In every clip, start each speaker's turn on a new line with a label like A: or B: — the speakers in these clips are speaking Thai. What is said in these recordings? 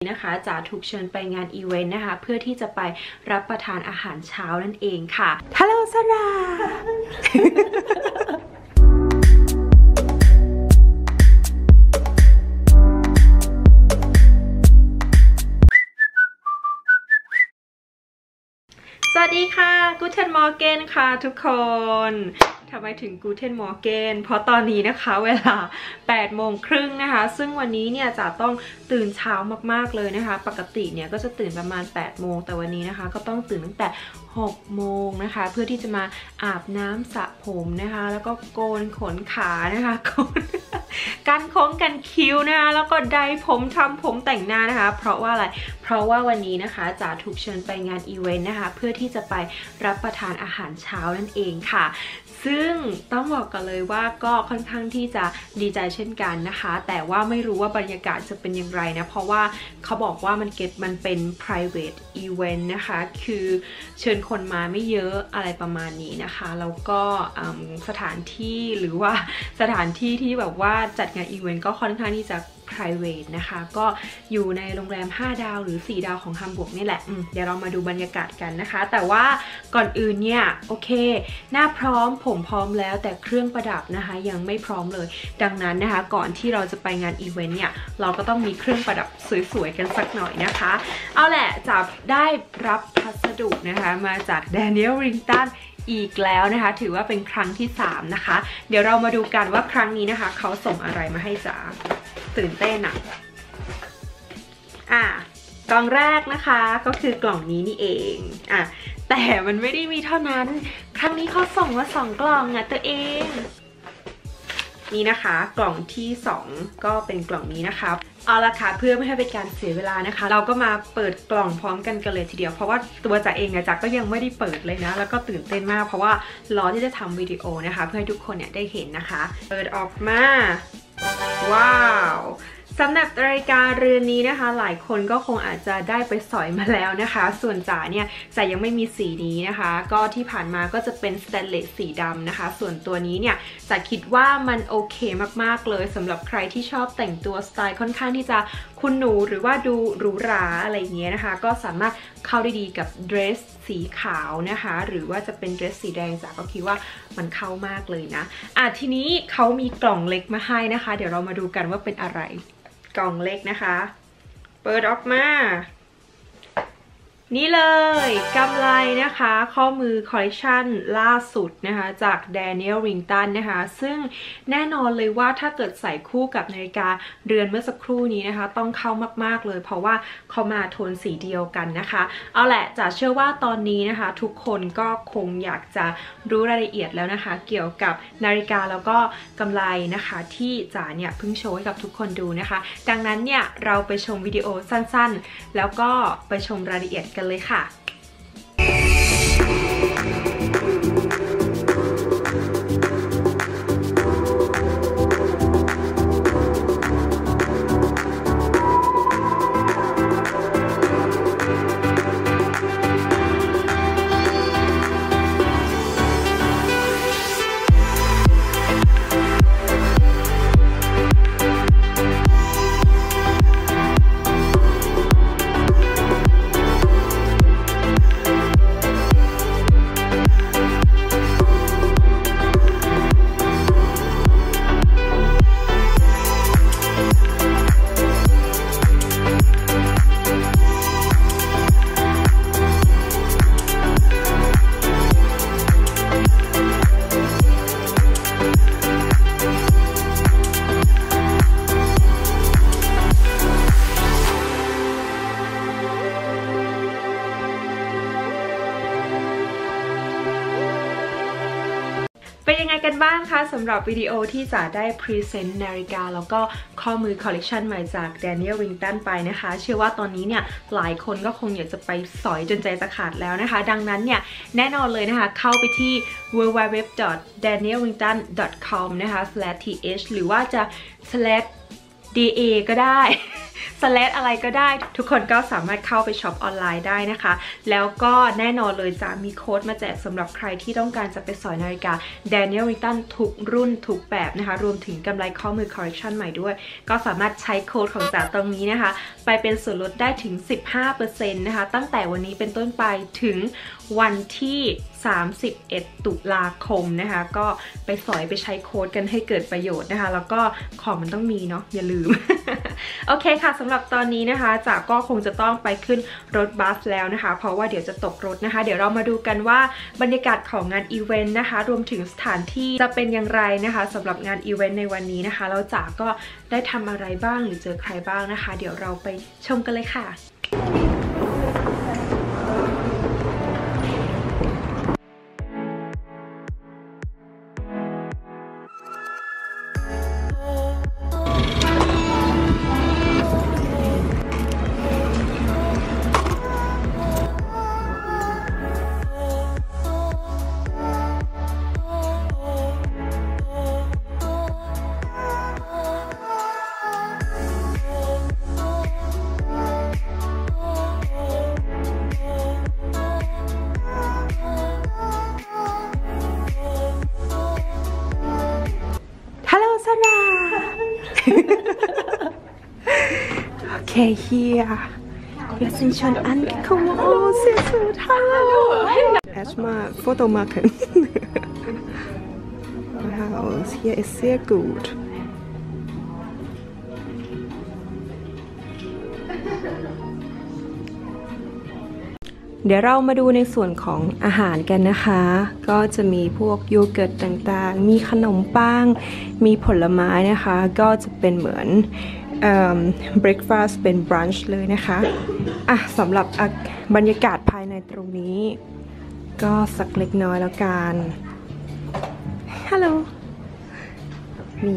A: นะคะจะถูกเชิญไปงานอีเวนต์นะคะเพื่อที่จะไปรับประทานอาหารเช้านั่นเองค่ะฮัลโหลสราสวัสดีค่ะกูเทนมอร์เกนค่ะทุกคนทำไมถึงกูเทนมอร์เกนเพราะตอนนี้นะคะเวลา8:30นะคะซึ่งวันนี้เนี่ยจะต้องตื่นเช้ามากๆเลยนะคะปกติเนี่ยก็จะตื่นประมาณ8 โมงแต่วันนี้นะคะก็ต้องตื่นตั้งแต่6 โมงนะคะเพื่อที่จะมาอาบน้ำสระผมนะคะแล้วก็โกนขนขานะคะโกนกันโค้งกันคิ้วนะคะแล้วก็ไดผมทำผมแต่งหน้านะคะเพราะว่าอะไรเพราะว่าวันนี้นะคะจะถูกเชิญไปงานอีเวนต์นะคะเพื่อที่จะไปรับประทานอาหารเช้านั่นเองค่ะซึ่งต้องบอกกันเลยว่าก็ค่อนข้างที่จะดีใจเช่นกันนะคะแต่ว่าไม่รู้ว่าบรรยากาศจะเป็นอย่างไรนะเพราะว่าเขาบอกว่ามันเป็น private event นะคะคือเชิญคนมาไม่เยอะอะไรประมาณนี้นะคะแล้วก็สถานที่หรือว่าสถานที่ที่แบบว่าจัดงานอีเวนต์ก็ค่อนข้างที่จะ private นะคะก็อยู่ในโรงแรม5 ดาวหรือ4 ดาวของฮัมบูร์กนี่แหละเดี๋ยวเรามาดูบรรยากาศกันนะคะแต่ว่าก่อนอื่นเนี่ยโอเคหน้าพร้อมผมพร้อมแล้วแต่เครื่องประดับนะคะยังไม่พร้อมเลยดังนั้นนะคะก่อนที่เราจะไปงานอีเวนต์เนี่ยเราก็ต้องมีเครื่องประดับสวยๆกันสักหน่อยนะคะเอาแหละจะได้รับพัสดุนะคะมาจาก Daniel Wellingtonอีกแล้วนะคะถือว่าเป็นครั้งที่3นะคะเดี๋ยวเรามาดูกันว่าครั้งนี้นะคะเขาส่งอะไรมาให้จ๋าตื่นเต้นกล่องแรกนะคะก็คือกล่องนี้นี่เองแต่มันไม่ได้มีเท่านั้นครั้งนี้เขาส่งมา2 กล่องตัวเองนี่นะคะกล่องที่2ก็เป็นกล่องนี้นะคะเอาละค่ะเพื่อไม่ให้เป็นการเสียเวลานะคะเราก็มาเปิดกล่องพร้อมกันเลยทีเดียวเพราะว่าตัวจ๋าเองจ๋าก็ยังไม่ได้เปิดเลยนะแล้วก็ตื่นเต้นมากเพราะว่ารอที่จะทำวิดีโอนะคะเพื่อให้ทุกคนเนี่ยได้เห็นนะคะเปิดออกมาว้าวสำหรับนาฬิกาเรือนนี้นะคะหลายคนก็คงอาจจะได้ไปสอยมาแล้วนะคะส่วนจ๋าเนี่ยจ๋ายังไม่มีสีนี้นะคะก็ที่ผ่านมาก็จะเป็นสแตนเลสสีดำนะคะส่วนตัวนี้เนี่ยจ๋าคิดว่ามันโอเคมากๆเลยสำหรับใครที่ชอบแต่งตัวสไตล์ค่อนข้างที่จะคุณหนูหรือว่าดูหรูหราอะไรเงี้ยนะคะก็สามารถเข้าได้ดีกับเดรสสีขาวนะคะหรือว่าจะเป็นเดรสสีแดงจ๋าก็คิดว่ามันเข้ามากเลยนะทีนี้เขามีกล่องเล็กมาให้นะคะเดี๋ยวเรามาดูกันว่าเป็นอะไรกล่องเล็กนะคะเปิดออกมานี่เลยกำไลนะคะข้อมือคอลเลคชันล่าสุดนะคะจาก Daniel Wellington นะคะซึ่งแน่นอนเลยว่าถ้าเกิดใส่คู่กับนาฬิกาเรือนเมื่อสักครู่นี้นะคะต้องเข้ามากๆเลยเพราะว่าเขามาโทนสีเดียวกันนะคะเอาแหละจ๋าเชื่อว่าตอนนี้นะคะทุกคนก็คงอยากจะรู้รายละเอียดแล้วนะคะเกี่ยวกับนาฬิกาแล้วก็กำไลนะคะที่จ๋าเนี่ยเพิ่งโชว์ให้กับทุกคนดูนะคะดังนั้นเนี่ยเราไปชมวิดีโอสั้นๆแล้วก็ไปชมรายละเอียดกันเลยค่ะเป็นยังไงกันบ้างคะสำหรับวิดีโอที่จะได้พรีเซนต์นาฬิกาแล้วก็ข้อมือคอลเลคชันใหม่จาก Daniel Wellington ไปนะคะเชื่อว่าตอนนี้เนี่ยหลายคนก็คงอยากจะไปสอยจนใจจะขาดแล้วนะคะดังนั้นเนี่ยแน่นอนเลยนะคะเข้าไปที่ www.danielwellington.com นะคะ/th หรือว่าจะ/da ก็ได้อะไรก็ได้ทุกคนก็สามารถเข้าไปช็อปออนไลน์ได้นะคะแล้วก็แน่นอนเลยจะมีโค้ดมาแจกสำหรับใครที่ต้องการจะไปสอยนาฬิกา Daniel Wellington ทุกรุ่นทุกแบบนะคะรวมถึงกำไรข้อมือคอลเลคชันใหม่ด้วยก็สามารถใช้โค้ดของจ๋าตรงนี้นะคะไปเป็นส่วนลดได้ถึง 15% นะคะตั้งแต่วันนี้เป็นต้นไปถึงวันที่31 ตุลาคมนะคะก็ไปสอยไปใช้โค้ดกันให้เกิดประโยชน์นะคะแล้วก็ของมันต้องมีเนาะอย่าลืม โอเคค่ะสำหรับตอนนี้นะคะจ๋าก็คงจะต้องไปขึ้นรถบัสแล้วนะคะเพราะว่าเดี๋ยวจะตกรถนะคะเดี๋ยวเรามาดูกันว่าบรรยากาศของงานอีเวนต์นะคะรวมถึงสถานที่จะเป็นอย่างไรนะคะสำหรับงานอีเวนต์ในวันนี้นะคะแล้วจ๋าก็ได้ทำอะไรบ้างหรือเจอใครบ้างนะคะเดี๋ยวเราไปชมกันเลยค่ะOkay, hier. Wir sind schon angekommen. Oh, sehr gut. Hallo. Erstmal Foto machen. Wow, hier ist sehr gut. เดี๋ยวเรามาดูในส่วนของอาหารกันนะคะก็จะมีพวกโยเกิร์ตต่างๆมีขนมปังมีผลไม้นะคะก็จะเป็นเหมือนbreakfast เป็น brunch เลยนะคะสำหรับบรรยากาศภายในตรงนี้ก็สักเล็กน้อยแล้วกันฮัลโหลนี่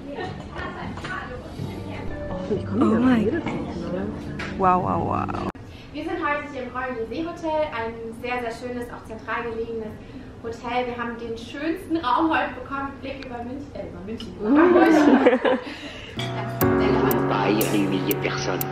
A: โอ้ my ว้าว
B: Wir sind heute hier im Royal Seehotel, ein sehr, sehr schönes, auch zentral gelegenes Hotel. Wir haben den schönsten Raum heute bekommen, Blick über München.
C: Pareil, il y a des milliers de personnes.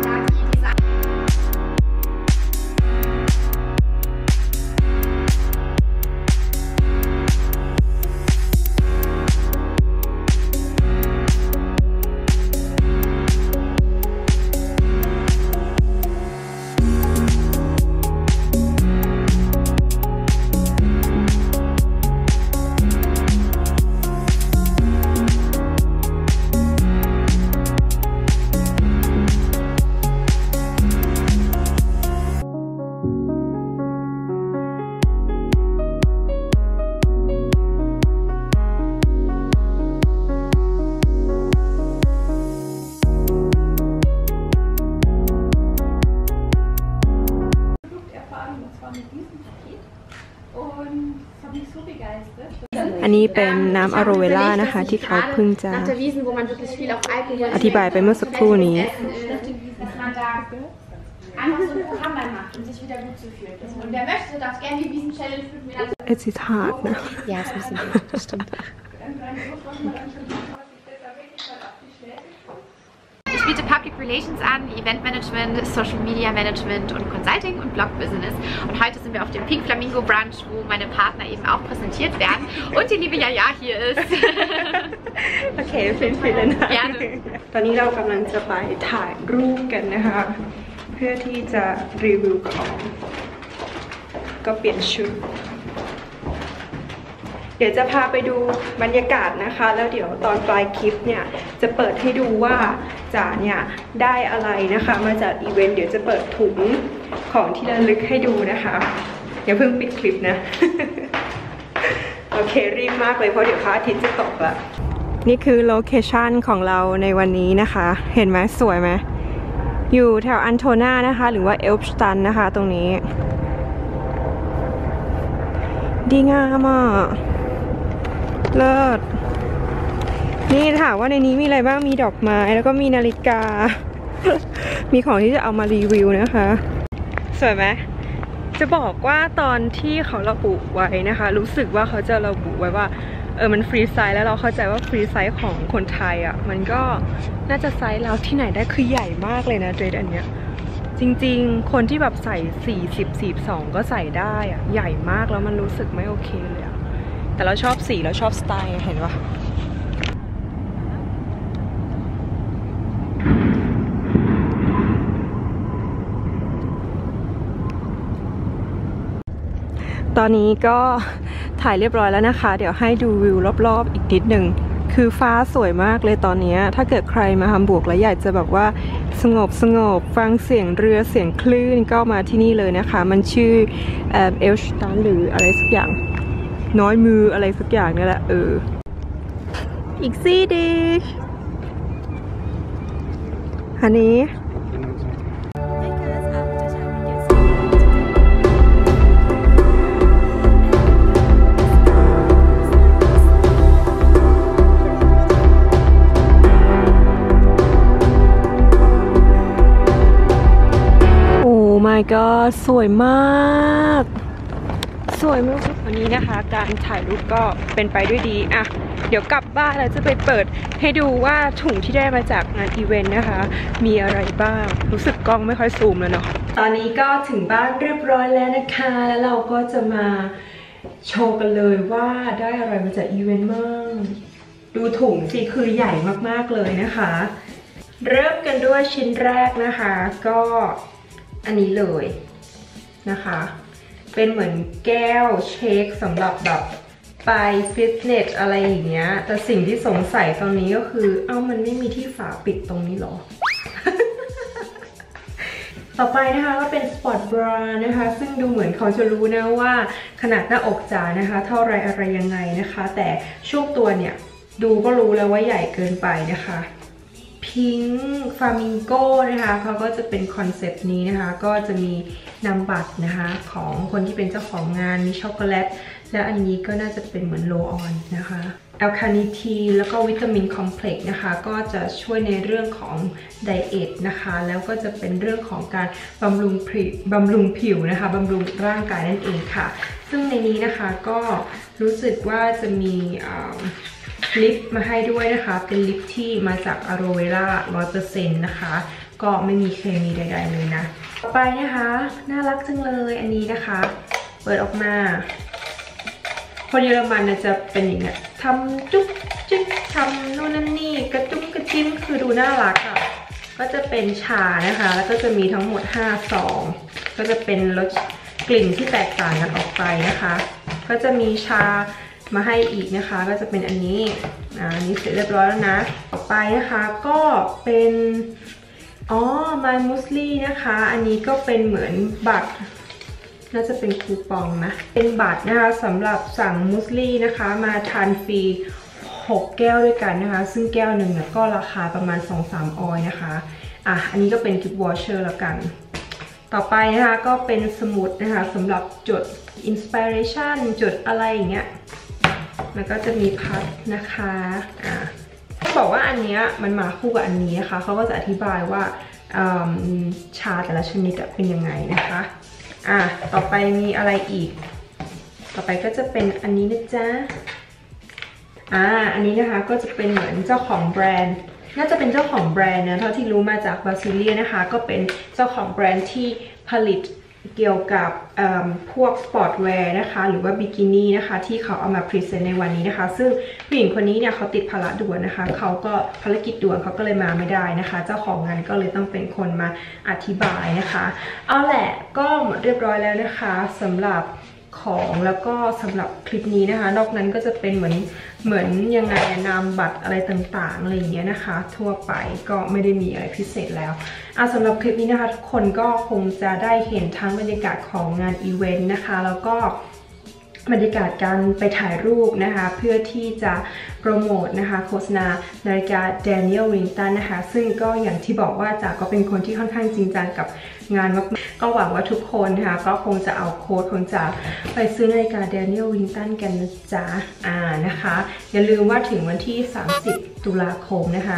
B: begeistert.
A: อันนี้เป็นน้ำอะโรเวล่านะคะที่เขาเพิ่งจะอธิบายไปเมื่อสักครู่นี้ Es ist hart, ne?
D: Ja, es ist ein bisschen hart, das stimmt.
B: Ich biete Public Relations an, Event Management, Social Media Management und Consulting und Blog Business. Und heute sind wir auf dem Pink Flamingo Brunch, wo meine Partner eben auch präsentiert werden. Und die liebe Jaja hier ist.
A: Okay, vielen Dank.
B: Gerne.
A: ตอนนี้เรากำลังจะไปถ่ายรูปกันนะคะเพื่อที่จะรีวิวของก็เปลี่ยนชุดเดี๋ยวจะพาไปดูบรรยากาศนะคะแล้วเดี๋ยวตอนปลายคลิปเนี่ยจะเปิดให้ดูว่าจ๋าเนี่ยได้อะไรนะคะมาจากอีเวนต์เดี๋ยวจะเปิดถุงของที่ระลึกให้ดูนะคะอย่าเพิ่งปิดคลิปนะ โอเครีบมากเลยเพราะเดี๋ยวพระอาทิตย์จะตกละนี่คือโลเคชั่นของเราในวันนี้นะคะเห็นไหมสวยไหมอยู่แถวอันโทนานะคะหรือว่าเอลป์สตันนะคะตรงนี้ดีงามอ่ะเลิศนี่ถามว่าในนี้มีอะไรบ้างมีดอกไม้แล้วก็มีนาฬิกา มีของที่จะเอามารีวิวนะคะสวยไหมจะบอกว่าตอนที่เขาระบุไว้นะคะรู้สึกว่าเขาจะระบุไว้ว่ามันฟรีไซส์แล้วเราเข้าใจว่าฟรีไซส์ของคนไทยอ่ะมันก็น่าจะไซส์เราที่ไหนได้คือใหญ่มากเลยนะเดรสอันเนี้ยจริงๆคนที่แบบใส่40 42ก็ใส่ได้อ่ะใหญ่มากแล้วมันรู้สึกไม่โอเคเลยอ่ะแต่เราชอบสีเราชอบสไตล์เห็นปะตอนนี้ก็ถ่ายเรียบร้อยแล้วนะคะเดี๋ยวให้ดูวิวรอบๆอีกนิดหนึ่งคือฟ้าสวยมากเลยตอนนี้ถ้าเกิดใครมาฮัมบูร์กแล้วอยากจะแบบว่าสงบฟังเสียงเรือเสียงคลื่นก็มาที่นี่เลยนะคะมันชื่อเอลสตันหรืออะไรสักอย่างน้อยมืออะไรสักอย่างนี่แหละอีกซี่ดีอันนี้ก็สวยมากวันนี้นะคะการถ่ายรูปก็เป็นไปด้วยดีอ่ะเดี๋ยวกลับบ้านแล้วจะไปเปิดให้ดูว่าถุงที่ได้มาจากงานอีเวนต์นะคะมีอะไรบ้างรู้สึกกล้องไม่ค่อยซูมแล้วเนาะตอนนี้ก็ถึงบ้านเรียบร้อยแล้วนะคะแล้วเราก็จะมาโชว์กันเลยว่าได้อะไรมาจากอีเวนต์บ้างดูถุงสิคือใหญ่มากๆเลยนะคะเริ่มกันด้วยชิ้นแรกนะคะก็อันนี้เลยนะคะเป็นเหมือนแก้วเชคสำหรับแบบไปฟิตเนสอะไรอย่างเงี้ยแต่สิ่งที่สงสัยตอนนี้ก็คือมันไม่มีที่ฝาปิดตรงนี้หรอ ต่อไปนะคะก็เป็นสปอร์ตบรานะคะซึ่งดูเหมือนเขาจะรู้นะว่าขนาดหน้าอกจ๋านะคะเท่าไรอะไรยังไงนะคะแต่ช่วงตัวเนี่ยดูก็รู้แล้วว่าใหญ่เกินไปนะคะพิงค์ฟลามิงโก้นะคะเขาก็จะเป็นคอนเซปต์นี้นะคะก็จะมีนามบัตรนะคะของคนที่เป็นเจ้าของงานมีช็อกโกแลตแล้วอันนี้ก็น่าจะเป็นเหมือนโลออนนะคะแอลคาเนทีนแล้วก็วิตามินคอมเพล็กซ์นะคะก็จะช่วยในเรื่องของไดเอทนะคะแล้วก็จะเป็นเรื่องของการบำรุงผิวนะคะบำรุงร่างกายนั่นเองค่ะซึ่งในนี้นะคะก็รู้สึกว่าจะมีลิปมาให้ด้วยนะคะเป็นลิปที่มาจากอะโรเวรา 100% นะคะก็ไม่มีเคมีใดๆเลยนะต่อไปนะคะน่ารักจังเลยอันนี้นะคะเปิดออกมาคนเยอรมันจะเป็นอย่างเงี้ยทำจุ๊บจิ๊บทำนู่นนั่นนี่กระจุ้มกระจิ้มคือดูน่ารักอ่ะก็จะเป็นชานะคะแล้วก็จะมีทั้งหมด5 ซองก็จะเป็นรสกลิ่นที่แตกต่างกันออกไปนะคะก็จะมีชามาให้อีกนะคะก็จะเป็นอันนี้อันนี้เสร็จเรียบร้อยแล้วนะต่อไปนะคะก็เป็นMy Muesliนะคะอันนี้ก็เป็นเหมือนบัตรน่าจะเป็นคูปองนะเป็นบัตรนะคะสำหรับสั่งมูสลี่นะคะมาทานฟรี6 แก้วด้วยกันนะคะซึ่งแก้วหนึ่งเนี่ยก็ราคาประมาณ 2-3 ออยนะคะอันนี้ก็เป็นกิฟต์วอเชอร์แล้วกันต่อไปนะคะก็เป็นสมุดนะคะสำหรับจดอินสปิเรชันจดอะไรอย่างเงี้ยแล้วก็จะมีพัดนะคะบอกว่าอันนี้มันมาคู่กับอันนี้นะคะเขาก็จะอธิบายว่าชาแต่ละชนิดเป็นยังไงนะคะต่อไปมีอะไรอีกต่อไปก็จะเป็นอันนี้นะจ๊ะอันนี้นะคะก็จะเป็นเหมือนเจ้าของแบรนด์น่าจะเป็นเจ้าของแบรนด์นะเท่าที่รู้มาจากบาซิเลียนะคะก็เป็นเจ้าของแบรนด์ที่ผลิตเกี่ยวกับพวกสปอร์ตแวร์นะคะหรือว่าบิกินี่นะคะที่เขาเอามาพรีเซนต์ในวันนี้นะคะซึ่งผู้หญิงคนนี้เนี่ยเขาติดภาระด่วนนะคะเขาก็ภารกิจด่วนเขาก็เลยมาไม่ได้นะคะเจ้าของงานก็เลยต้องเป็นคนมาอธิบายนะคะเอาแหละก็หมดเรียบร้อยแล้วนะคะสำหรับของแล้วก็สำหรับคลิปนี้นะคะนอกนั้นก็จะเป็นเหมือนยังไงนามบัตรอะไรต่างๆอะไรอย่างเงี้ยนะคะทั่วไปก็ไม่ได้มีอะไรพิเศษแล้วสำหรับคลิปนี้นะคะทุกคนก็คงจะได้เห็นทั้งบรรยากาศของงานอีเวนต์นะคะแล้วก็บรรยากาศการไปถ่ายรูปนะคะเพื่อที่จะโปรโมทนะคะโฆษณานาฬิกา Daniel Wellington นะคะซึ่งก็อย่างที่บอกว่าจ๋าก็เป็นคนที่ค่อนข้างจริงจังกับงานมากก็หวังว่าทุกคนนะคะก็คงจะเอาโค้ดคงจะไปซื้อนาฬิกา Daniel Wellington กันนะจ๊ะนะคะอย่าลืมว่าถึงวันที่30 ตุลาคมนะคะ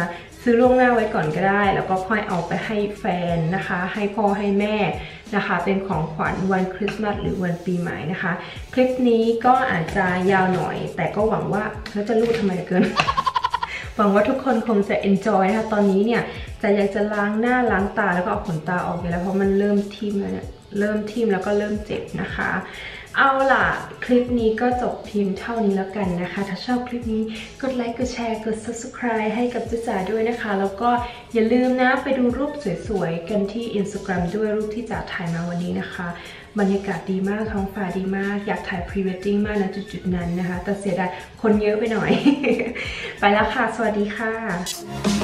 A: ซื้อล่วงหน้าไว้ก่อนก็ได้แล้วก็ค่อยเอาไปให้แฟนนะคะให้พ่อให้แม่นะคะเป็นของขวัญวันคริสต์มาสหรือวันปีใหม่นะคะคลิปนี้ก็อาจจะยาวหน่อยแต่ก็หวังว่าแล้วจะรูดทำไมเกิน หวังว่าทุกคนคงจะ enjoy นะคะตอนนี้เนี่ยจะอยากจะล้างหน้าล้างตาแล้วก็เอาขนตาออกไปแล้วเพราะมันเริ่มทิ่มแล้วเนี่ยเริ่มทิ่มแล้วก็เริ่มเจ็บนะคะเอาล่ะคลิปนี้ก็จบเพียงเท่านี้แล้วกันนะคะถ้าชอบคลิปนี้กดไลค์กดแชร์กด subscribe ให้กับจ๊ะจ๋าด้วยนะคะแล้วก็อย่าลืมนะไปดูรูปสวยๆกันที่ Instagram ด้วยรูปที่จ๋าถ่ายมาวันนี้นะคะบรรยากาศดีมากท้องฟ้าดีมากอยากถ่าย pre-wedding มากนะจุดๆนั้นนะคะแต่เสียดายคนเยอะไปหน่อย ไปแล้วค่ะสวัสดีค่ะ